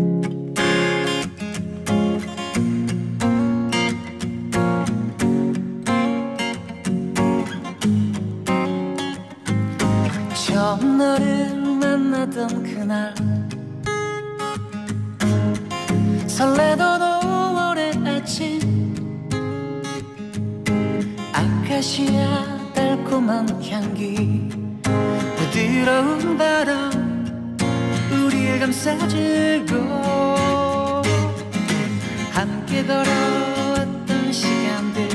처음 너를 만나던 그날 설레던 5월의 아침 아카시아 달콤한 향기 부드러운 바람 우리를 감싸주고 함께 걸어왔던 시간들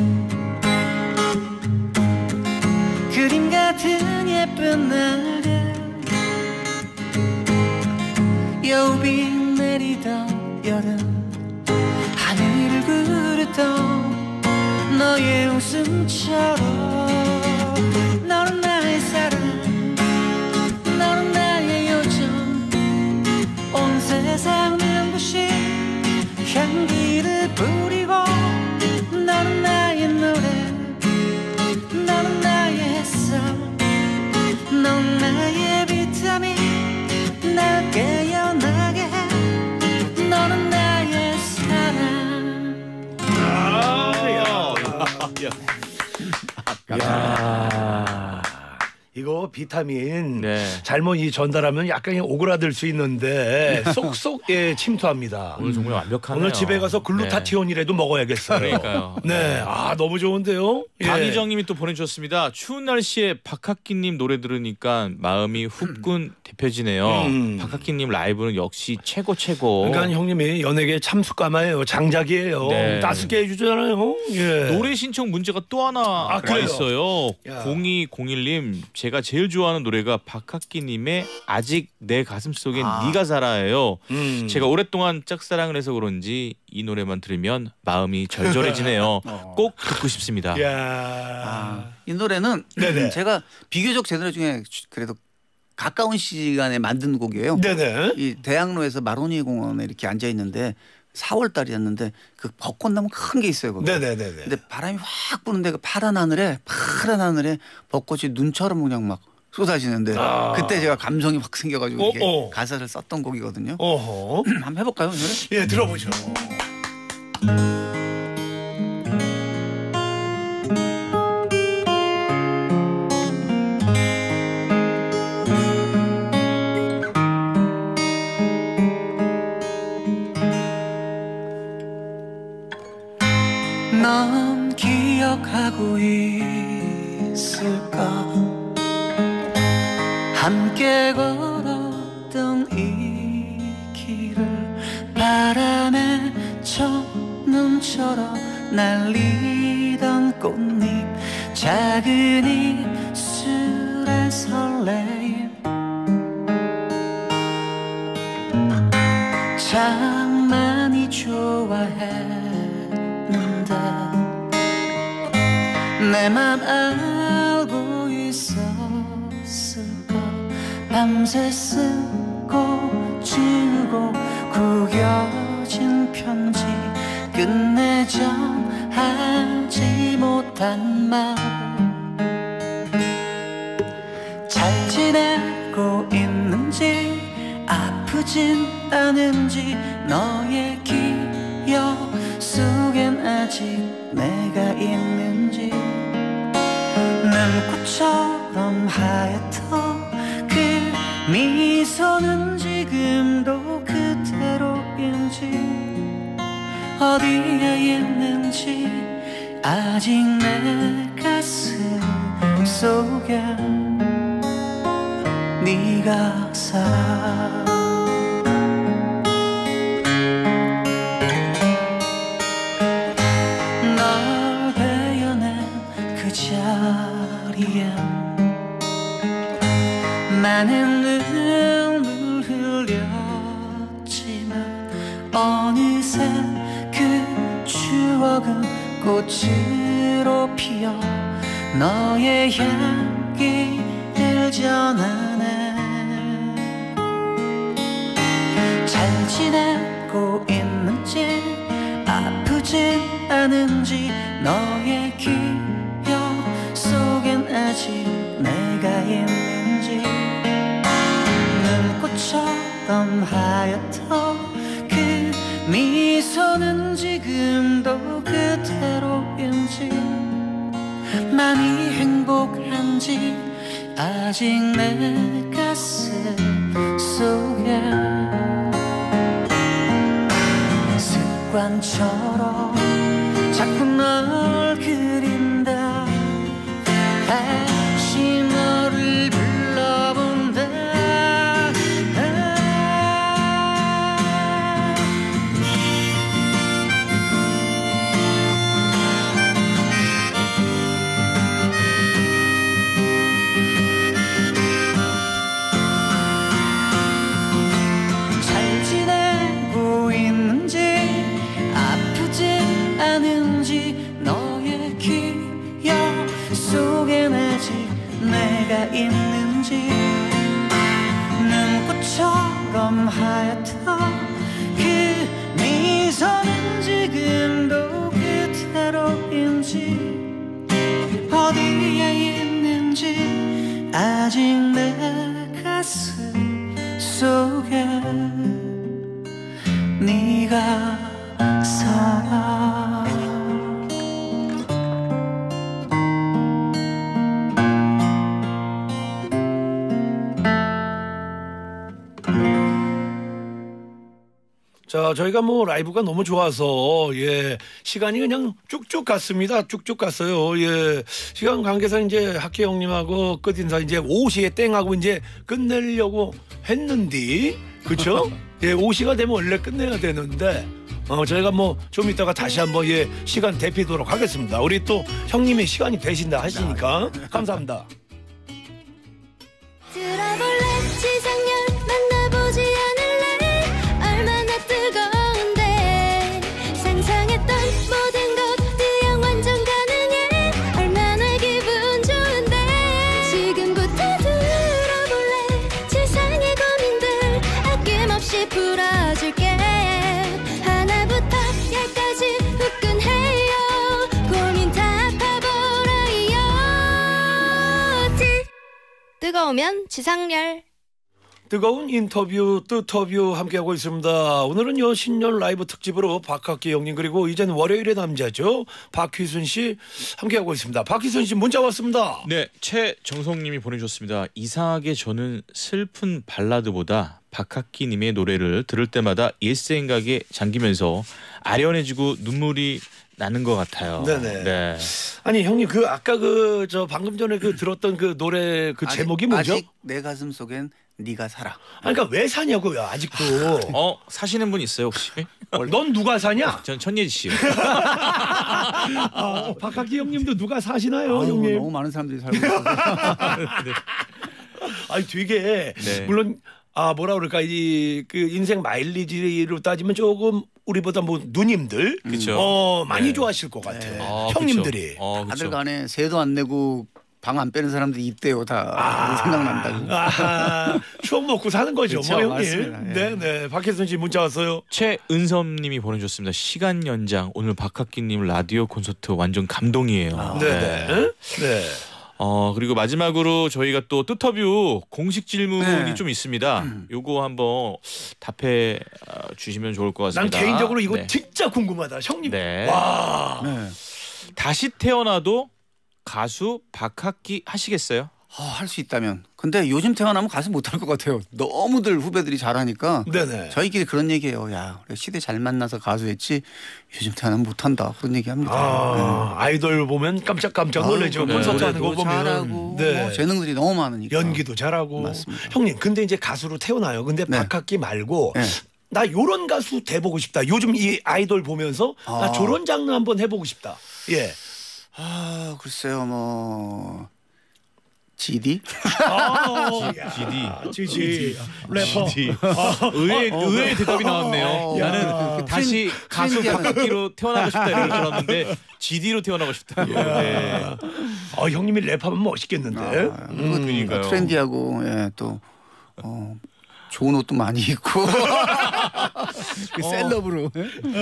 그림 같은 예쁜 날들 여우비 내리던 여름 하늘을 구르던 너의 웃음처럼 너는 나의 사랑 너는 나의 요정 온 세상 눈부신 향기를 뿌리고 너는 나의 노래 너는 나의 햇살 넌 나의 비타민 날 깨어나게 해 너는 나의 사랑 야. 이거 비타민 네. 잘못 이 전달하면 약간 오그라들 수 있는데 쏙쏙 예, 침투합니다. 오늘 정말 완벽하네요. 오늘 집에 가서 글루타티온이라도 먹어야겠어요. 그러니까요. 네, 아 너무 좋은데요. 예. 강희정님이 또 보내주셨습니다. 추운 날씨에 박학기님 노래 들으니까 마음이 후끈 데펴지네요. 박학기님 라이브는 역시 최고. 그러니까 형님이 연예계 참수가마예요. 장작이에요. 네. 따숩게 해주잖아요. 예. 노래 신청 문제가 또 하나 와 그래요? 있어요. 야. 0201님, 제가 제일 좋아하는 노래가 박학기님의 아직 내 가슴속엔 네가 살아예요. 제가 오랫동안 짝사랑을 해서 그런지 이 노래만 들으면 마음이 절절해지네요. 꼭 듣고 싶습니다. 야. 이 노래는 네네. 제가 비교적 제 노래 중에 그래도 가까운 시간에 만든 곡이에요. 네네. 이 대학로에서 마로니 공원에 이렇게 앉아 있는데 4월 달이었는데 그 벚꽃나무 큰 게 있어요 거기. 네네네. 근데 바람이 확 부는데 그 파란 하늘에 벚꽃이 눈처럼 그냥 막 쏟아지는데 그때 제가 감성이 확 생겨가지고 이렇게 가사를 썼던 곡이거든요. 어허. 한번 해볼까요? 이 노래? 예, 들어보죠. 넌 기억하고 있을까 함께 걸었던 이 작은 입술의 설레임 참 많이 좋아했는데 내 맘 알고 있었을까 밤새 쓰고 지우고 구겨진 편지 끝내 전하지 못한 말 잘 지내고 있는지 아프진 않은지 너의 기억 속엔 아직 내가 있는지 눈꽃처럼 하얗던 그 미소는 지금도 그대로인지 어디에 있는지 아직 내 가슴 속에 네가 살아 널 베어낸 그 자리엔 많은 눈물 흘렸지만 어느새 그 추억은 꽃으로 피어 너의 향기를 전하네 잘 지내고 있는지 아프진 않은지 너의 기억 속엔 아직 내가 있는지 눈꽃처럼 하얗던 그 미소는 지금도 그대로인지 많이 행복한지 아직 내 가슴 속에 습관처럼 자꾸 널 그린다 다시 너를 불러본다 잘 지내고 있는지 아프진 않은지 너의 기억 속엔 아직 내가 있는지 눈꽃처럼 하얗던 그 미소는 지금도 그대로인지 어디에 있는지 아직 내 가슴 속에 네가 살아 자, 저희가 뭐 라이브가 너무 좋아서 예 시간이 그냥 쭉쭉 갔습니다. 쭉쭉 갔어요. 예 시간 관계상 이제 학회 형님하고 끝인사 이제 5시에 땡하고 이제 끝내려고 했는데 그렇죠? 예 5시가 되면 원래 끝내야 되는데 저희가 뭐 좀 이따가 다시 한번 예 시간 대피도록 하겠습니다. 우리 또 형님의 시간이 되신다 하시니까 감사합니다. 들어볼래 지상렬 만나보지 않을래 얼마나 뜨거운데 상상했던 모든 것들 완전 가능해 얼마나 기분 좋은데 지금부터 들어볼래 세상의 고민들 아낌없이 풀어줄게 하나부터 열까지 후끈해요 고민 다 파보라요 뜨거우면 지상렬 뜨거운 인터뷰 뜨터뷰 함께하고 있습니다. 오늘은요 신년 라이브 특집으로 박학기 형님 그리고 이젠 월요일의 남자죠 박휘순 씨 함께하고 있습니다. 박휘순 씨 문자 왔습니다. 네, 최정성님이 보내주셨습니다. 이상하게 저는 슬픈 발라드보다 박학기님의 노래를 들을 때마다 옛 생각에 잠기면서 아련해지고 눈물이 나는 것 같아요. 네네. 네. 아니 형님 그 아까 그 저 방금 전에 그 들었던 그 노래 그 제목이 뭐죠? 아직 내 가슴 속엔 네가 살아. 그러니까 왜 사냐고요 아직도. 사시는 분 있어요 혹시? 넌 누가 사냐? 전 천예지 씨요. 박학기 형님도 누가 사시나요, 아유, 형님? 너무 많은 사람들이 살고 있어서. 아니 되게 네. 물론 뭐라 그럴까 그 인생 마일리지로 따지면 조금 우리보다 뭐 누님들 그쵸. 많이 네. 좋아하실 것 같아요. 아, 형님들이. 다들 간에 세도 안 내고 방 안 빼는 사람들이 있대요 다. 생각난다고. 추억 먹고 사는 거죠, 그쵸, 뭐 형님. 맞습니다. 예. 네. 박혜선 씨 문자 왔어요. 최은섭님이 보내주셨습니다. 시간 연장 오늘 박학기님 라디오 콘서트 완전 감동이에요. 네. 그리고 마지막으로 저희가 또 뜻터뷰 공식 질문이 네. 좀 있습니다. 요거 한번 답해 주시면 좋을 것 난 같습니다. 개인적으로 이거 네. 진짜 궁금하다, 형님. 네. 와. 네. 다시 태어나도 가수 박학기 하시겠어요? 할 수 있다면. 근데 요즘 태어나면 가수 못할 것 같아요. 너무들 후배들이 잘하니까. 네네. 저희끼리 그런 얘기해요. 야, 우리 시대 잘 만나서 가수했지 요즘 태어나면 못한다. 그런 얘기합니다. 아이돌 보면 깜짝깜짝 놀라죠. 네. 콘서트 하는 거 노래도 보면. 잘하고 네. 뭐 재능들이 너무 많으니까. 연기도 잘하고. 맞습니다. 형님, 근데 이제 가수로 태어나요. 근데 네. 박학기 말고 네. 나 요런 가수 돼보고 싶다. 요즘 이 아이돌 보면서 나 저런 장르 한번 해보고 싶다. 예. 글쎄요, 뭐 GD? GD. 래퍼. 의외의 대답이 나왔네요. 나는 다시 가수 트렌디한- 박학기로 태어나고 싶다 이럴 줄 알았는데 GD로 태어나고 싶다. 네. 형님이 랩하면 멋있겠는데. 그러니까요. 트렌디하고 또 좋은 옷도 많이 입고 그 셀럽으로.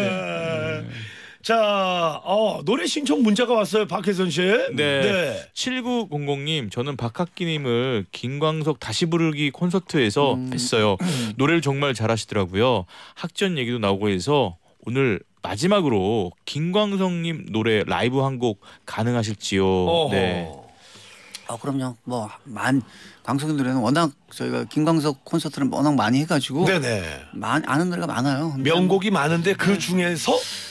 자, 노래 신청 문자가 왔어요, 박혜선 씨. 네. 7900님, 저는 박학기님을 김광석 다시 부르기 콘서트에서 뵀어요. 노래를 정말 잘하시더라고요. 학전 얘기도 나오고 해서 오늘 마지막으로 김광석님 노래 라이브 한 곡 가능하실지요? 네. 그럼요. 광석이 노래는 워낙 저희가 김광석 콘서트를 워낙 많이 해가지고 네네. 아는 노래가 많아요. 명곡이 많은데 그 중에서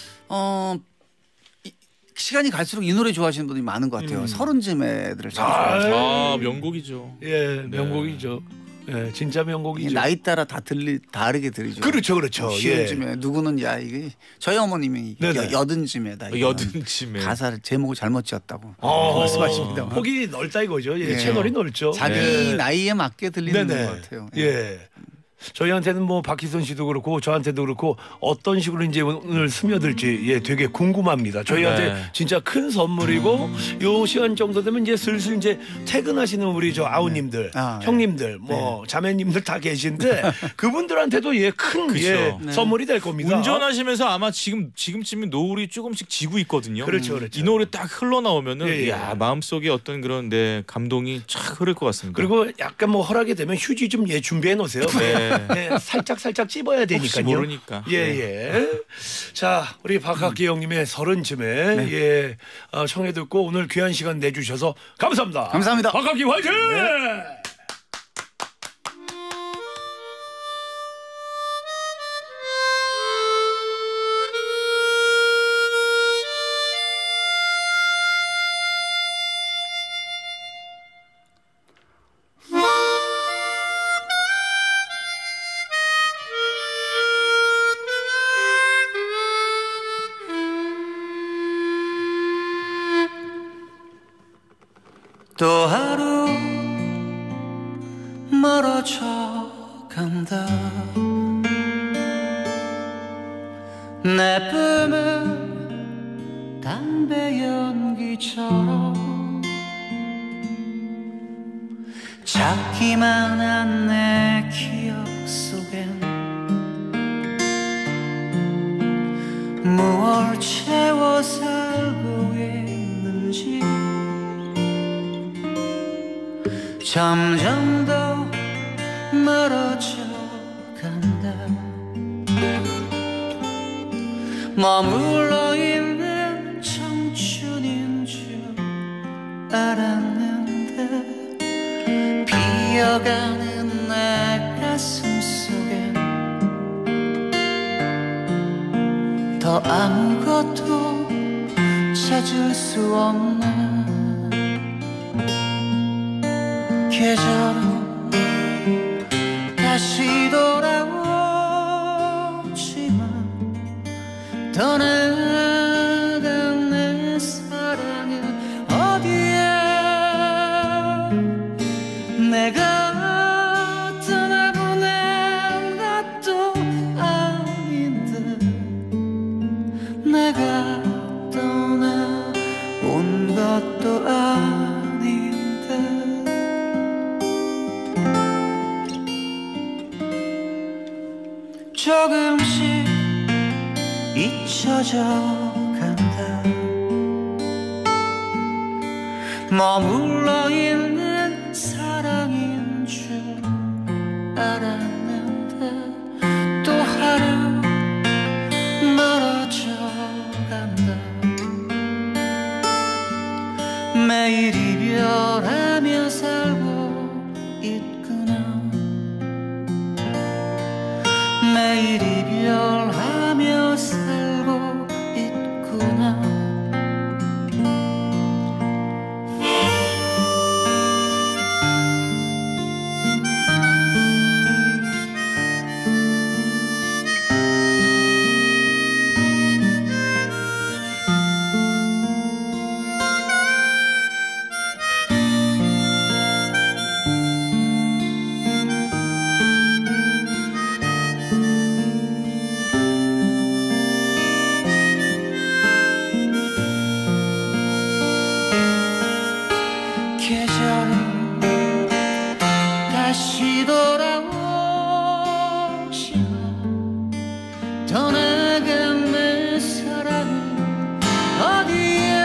시간이 갈수록 이 노래 좋아하시는 분들이 많은 것 같아요. 서른쯤에들을 참 좋아해요. 명곡이죠. 예, 명곡이죠. 예, 진짜 명곡이죠. 나이 따라 다르게 들리죠. 그렇죠. 시운쯤에 누구는 이게 저희 어머님이 네네. 여든쯤에다 여든쯤에 가사를 제목을 잘못 지었다고 말씀하십니다. 폭이 넓다 이거죠. 예, 채널이 넓죠. 자기 예. 나이에 맞게 들리는 것 같아요. 예. 저희한테는 뭐 박희선 씨도 그렇고 저한테도 그렇고 어떤 식으로 이제 오늘 스며들지 되게 궁금합니다. 저희한테 네. 진짜 큰 선물이고 요 시간 정도 되면 이제 슬슬 이제 퇴근하시는 우리 저 아우님들, 형님들, 뭐 자매님들 다 계신데 그분들한테도 큰 선물이 될 겁니다. 운전하시면서 아마 지금쯤에 노을이 조금씩 지고 있거든요. 그렇죠. 이 노래 딱 흘러나오면은 마음속에 어떤 그런 감동이 쫙 흐를 것 같습니다. 그리고 약간 뭐 허락이 되면 휴지 좀 준비해 놓으세요. 네, 살짝 찝어야 되니까요. 혹시 모르니까. 예. 자, 우리 박학기 형님의 서른쯤에 청해 듣고 오늘 귀한 시간 내주셔서 감사합니다. 감사합니다. 박학기 화이팅! 또 하루 멀어져 간다. 내 뿜은 담배 연기처럼 작기만 한 내 기억 속엔 무얼 채워 살고 있는지 점점 더 멀어져 간다. 머물러 있는 청춘인 줄 알았는데 비어가는 내 가슴 속엔 더 아무것도 찾을 수 없는 계절은 다시 돌아오지만 떠나간 내 사랑은 어디에 내가 떠나보낸 것도 아닌데 내가 떠나온 것도 아닌데 조금씩 잊혀져 간다 머물러 있는 사랑인 줄 알았는데 또 하루 멀어져 간다 매일 이별하며 살고 있구나 매일 이별하며 살고 있구나 계절은 다시 돌아오지만 떠나간 내 사랑은 어디에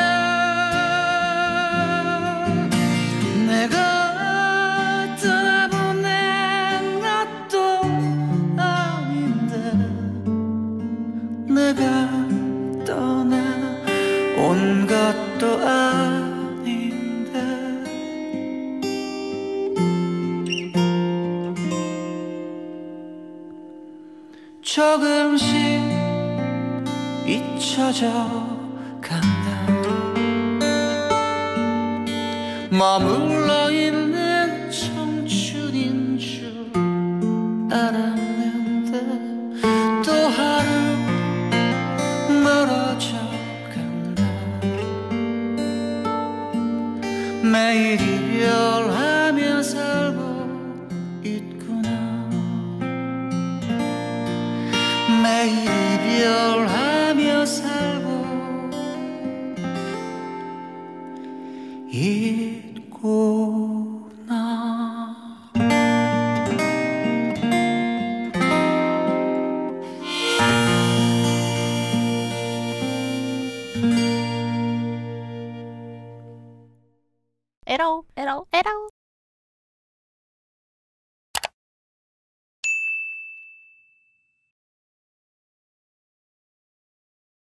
내가 떠나보낸 것도 아닌데 내가 떠나온 것도 아닌데 조금씩 잊혀져 간다 머물러 있는 청춘인 줄 알았는데 또 하루 멀어져 간다 매일 이별하며 살고 있구나 매일 이별하며 살고 있구나 에라오 에라오 에라오